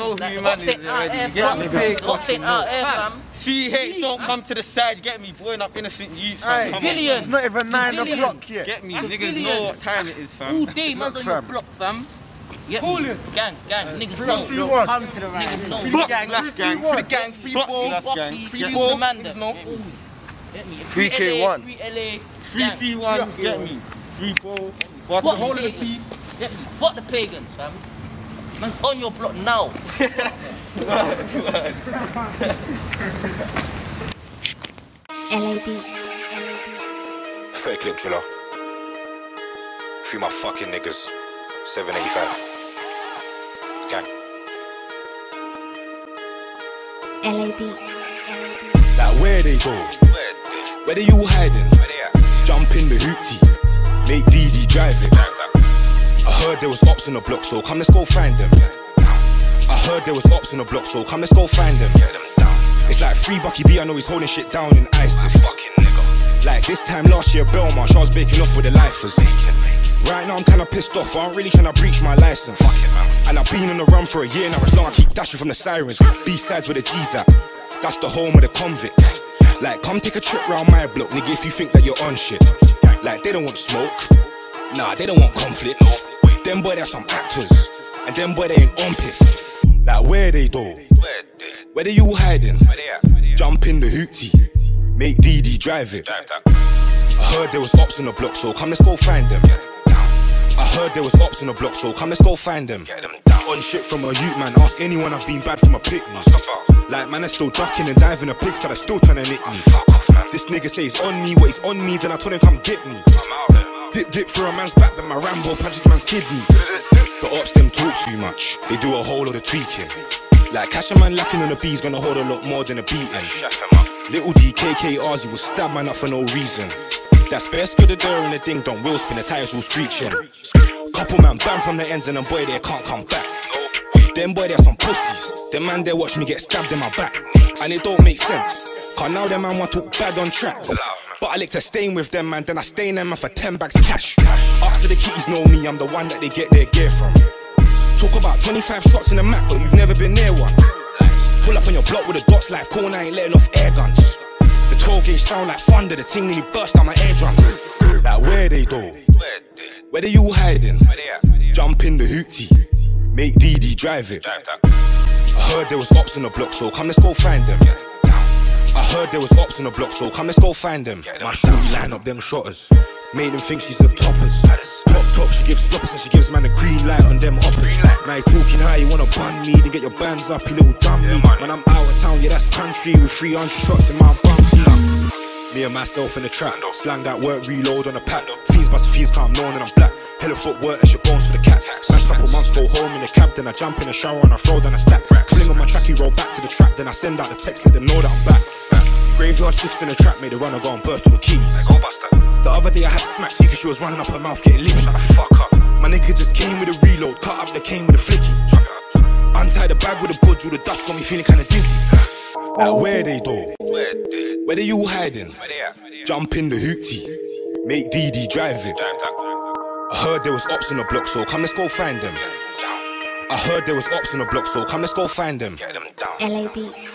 know who you man is already, you get me? What's it out here, fam? CH, don't come to the side, you get me? Blowing up innocent youths, fam. It's not even 9 o'clock yet. Get me? Niggas know what time it is, fam. All day, man's on your block, fam. Gang, niggas know. Come to the right. Niggas know. Box gang. For the gang, free ball, free ball, man. Get me? 3K1. 3 LA. 3C1, get me? Free ball. Fuck the whole of the beef. Get me? Fuck the pagans, fam. Man's on your block now. LAB. Fair clip, driller. Free my fucking niggas. 785. Gang. LAB. Like where they go? Where they you hiding? Jump in the hoopty. Make DD drive it. I heard there was ops on the block, so come let's go find them. I heard there was ops on the block, so come let's go find them. It's like free Bucky B, I know he's holding shit down in ISIS. Like this time last year, Belmarsh, I was baking off with the lifers. Right now I'm kinda pissed off, I'm really trying to breach my license. And I've been on the run for a year now, as long as I keep dashing from the sirens. B-sides where the G's at, that's the home of the convicts. Like come take a trip round my block, nigga, if you think that you're on shit. Like they don't want smoke, nah, they don't want conflict. Them boy, they're some actors, and them boy, they ain't on piss. Like where they though? Where they you hiding? Jump in the hoopty, make DD drive it. I heard there was ops on the block, so come let's go find them. I heard there was ops on the block, so come let's go find them. On shit from a youth man, ask anyone I've been bad from a picnic. Like man, I'm still ducking and diving a pigs, cause they're still trying to nick me. This nigga say he's on me, what he's on me, then I told him come get me. Dip through a man's back, then my Rambo punches man's kidney. The ops them talk too much, they do a whole lot of tweaking. Like cash a man lacking on the B's gonna hold a lot more than a beating. Little DKKRs, you will stab man up for no reason. That's best good the door and the ding don't will spin, the tires all screeching. Couple man banned from the ends and them boy they can't come back. Them boy they're some pussies, them man they watch me get stabbed in my back. And it don't make sense, cause now them man want to talk bad on tracks. But I like to stay with them man, then I stay in them man for 10 bags of cash. After the kitties know me, I'm the one that they get their gear from. Talk about 25 shots in the map, but you've never been near one. Pull up on your block with the dots like corner, ain't letting off air guns. The 12 gauge sound like thunder, the ting nearly burst out my eardrum. Like where they though? Where they you hiding? Jump in the hoopty, make DD drive it. I heard there was ops on the block, so come let's go find them. I heard there was ops on the block, so come let's go find them. My shorty line up them shotters, made them think she's a toppers. Top, she gives sloppers and she gives man a green light on them uppers. Now you talking high, you wanna bun me, then get your bands up, you little dummy. When I'm out of town, yeah that's country, with 300 shots in my bumsies. Me and myself in the trap, slang that work, reload on the pack. Fiends bust fiends, can't know and I'm black. Hella footwork, and shit bones for the cats. Last couple months, go home in the cab, then I jump in the shower and I throw down a stack. Fling on my trackie, roll back to the trap, then I send out the text, let them know that I'm back. Graveyard shifts in the trap, made the runner go and burst all the keys. The other day I had to smack T cause she was running up her mouth getting lippy. My nigga just came with a reload, cut up the cane with a flicky. Untie the bag with a budge, all the dust got me feeling kinda dizzy. Like where they though? Where they you hiding? Jump in the hoopty, make DD drive it. I heard there was ops on the block, so come let's go find them. I heard there was ops on the block, so come let's go find them. LAB.